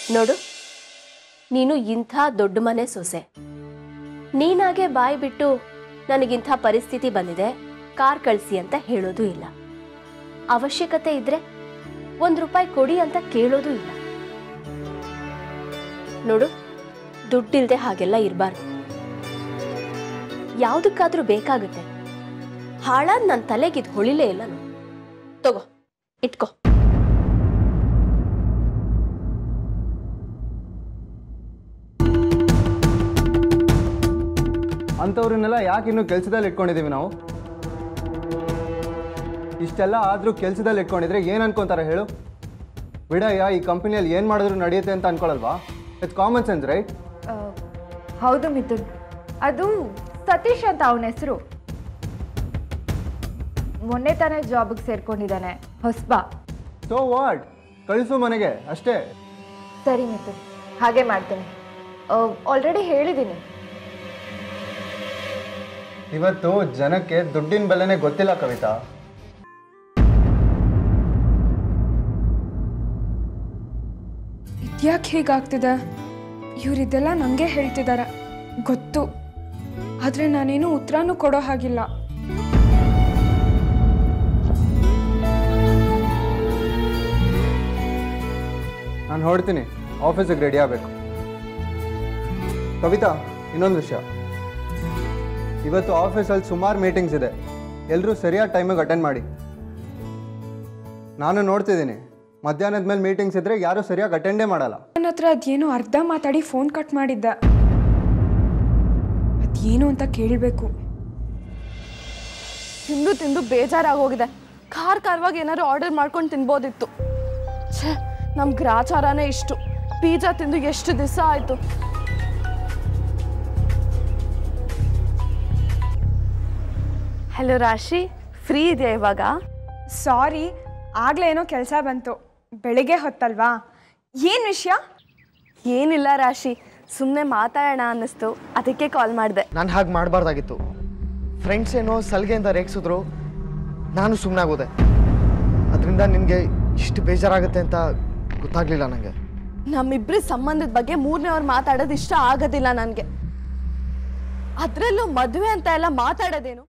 ನೋಡು, ನೀನು ಇಂಥ ದೊಡ್ಡ ಮನೆ ಸೊಸೆ. ನೀನಾಗೆ ಬಾಯಿ ಬಿಟ್ಟು ನನಗಿಂಥ ಪರಿಸ್ಥಿತಿ ಬಂದಿದೆ, ಕಾರ್ ಕಳಿಸಿ ಅಂತ ಹೇಳೋದು ಇಲ್ಲ. ಅವಶ್ಯಕತೆ ಇದ್ರೆ ₹1 ಕೊಡಿ ಅಂತ ಕೇಳೋದು ಇಲ್ಲ. ನೋಡು, ದುಡ್ಡಿಲ್ದೆ ಹಾಗೆಲ್ಲ ಇರಬಾರ್ದು. ಯಾವುದಕ್ಕಾದ್ರೂ ಬೇಕಾಗುತ್ತೆ. ಹಾಳಾದ್ ನನ್ನ ತಲೆಗಿದ್ ಹೊಳಿಲೇ ಇಲ್ಲ. ತಗೋ, ಇಟ್ಕೋ. ಅಂಥವ್ರನ್ನೆಲ್ಲ ಯಾಕೆ ಇನ್ನೂ ಕೆಲಸದಲ್ಲಿ ಇಟ್ಕೊಂಡಿದ್ದೀವಿ ನಾವು? ಇಷ್ಟೆಲ್ಲ ಆದರೂ ಕೆಲಸದಲ್ಲಿ ಇಟ್ಕೊಂಡಿದ್ರೆ ಏನು ಅನ್ಕೊತಾರೆ ಹೇಳು? ಬಿಡಯ್ಯ, ಈ ಕಂಪನಿಯಲ್ಲಿ ಏನು ಮಾಡಿದ್ರು ನಡೆಯುತ್ತೆ ಅಂತ ಅನ್ಕೊಳಲ್ವಾ? It's common sense, right? ಹೌದು ಮಿಥುನ್, ಅದು ಸತೀಶ್ ಅಂತ ಅವನ ಹೆಸರು. ಮೊನ್ನೆ ತಾನೇ ಜಾಬ್ಗೆ ಸೇರ್ಕೊಂಡಿದ್ದಾನೆ, ಹೊಸಬ. ಸೊ ವಾಟ್, ಕಳಿಸು ಮನೆಗೆ ಅಷ್ಟೇ. ಸರಿ ಮಿಥುನ್, ಹಾಗೆ ಮಾಡ್ತೀನಿ. ಆಲ್ರೆಡಿ ಹೇಳಿದ್ದೀನಿ. ಇವತ್ತು ಜನಕ್ಕೆ ದುಡ್ಡಿನ ಬೆಲೆನೇ ಗೊತ್ತಿಲ್ಲ ಕವಿತಾ. ಇದ್ಯಾಕೆ ಹೀಗಾಗ್ತಿದೆ? ಇವರಿದ್ದೆಲ್ಲ ನನಗೆ ಹೇಳ್ತಿದ್ದಾರೆ, ಗೊತ್ತು. ಆದರೆ ನಾನೇನು ಉತ್ತರನೂ ಕೊಡೋ ಹಾಗಿಲ್ಲ. ನಾನು ಹೊರಡ್ತೀನಿ, ಆಫೀಸಿಗೆ ರೆಡಿ ಆಗಬೇಕು. ಕವಿತಾ, ಇನ್ನೊಂದು ವಿಷಯ. ಇವತ್ತು ಆಫೀಸಲ್ಲಿ ಸುಮಾರು ಮೀಟಿಂಗ್ಸ್ ಇದೆ. ಎಲ್ಲರೂ ಸರಿಯಾದ ಟೈಮಿಗೆ ಅಟೆಂಡ್ ಮಾಡಿ. ನಾನು ನೋಡ್ತಿದ್ದೀನಿ, ಮಧ್ಯಾಹ್ನದ ಮೇಲೆ ಮೀಟಿಂಗ್ಸ್ ಇದ್ದರೆ ಯಾರೂ ಸರಿಯಾಗಿ ಅಟೆಂಡೇ ಮಾಡಲ್ಲ. ನನ್ನ ಹತ್ರ ಅದೇನೋ ಅರ್ಧ ಮಾತಾಡಿ ಫೋನ್ ಕಟ್ ಮಾಡಿದ್ದ. ಅದೇನು ಅಂತ ಕೇಳಬೇಕು. ತಿಂದು ತಿಂದು ಬೇಜಾರಾಗೋಗಿದೆ. ಖಾರವಾಗಿ ಏನಾದ್ರು ಆರ್ಡರ್ ಮಾಡ್ಕೊಂಡು ತಿನ್ಬೋದಿತ್ತು. ಛೇ, ನಮ್ಮ ಗ್ರಾಚಾರನೇ ಇಷ್ಟು. ಪಿಜ್ಜಾ ತಿಂದು ಎಷ್ಟು ದಿವಸ ಆಯಿತು. ಹಲೋ ರಾಶಿ, ಫ್ರೀ ಇದೆಯಾ ಇವಾಗ? ಸಾರಿ, ಆಗಲೇ ಏನೋ ಕೆಲಸ ಬಂತು. ಬೆಳಿಗ್ಗೆ ಹೊತ್ತಲ್ವಾ? ಏನು ವಿಷಯ? ಏನಿಲ್ಲ ರಾಶಿ, ಸುಮ್ಮನೆ ಮಾತಾಡೋಣ ಅನ್ನಿಸ್ತು, ಅದಕ್ಕೆ ಕಾಲ್ ಮಾಡಿದೆ. ನಾನು ಹಾಗೆ ಮಾಡಬಾರ್ದಾಗಿತ್ತು. ಫ್ರೆಂಡ್ಸ್ ಏನೋ ಸಲ್ಗೆಯಿಂದ ರೇಗಿಸಿದ್ರು, ನಾನು ಸುಮ್ಮನಾಗೋದೆ. ಅದರಿಂದ ನಿನಗೆ ಇಷ್ಟು ಬೇಜಾರಾಗುತ್ತೆ ಅಂತ ಗೊತ್ತಾಗಲಿಲ್ಲ ನನಗೆ. ನಮ್ಮಿಬ್ಬರ ಸಂಬಂಧದ ಬಗ್ಗೆ ಮೂರನೇವ್ರು ಮಾತಾಡೋದು ಇಷ್ಟ ಆಗೋದಿಲ್ಲ ನನಗೆ. ಅದರಲ್ಲೂ ಮದುವೆ ಅಂತ ಎಲ್ಲ ಮಾತಾಡೋದೇನು?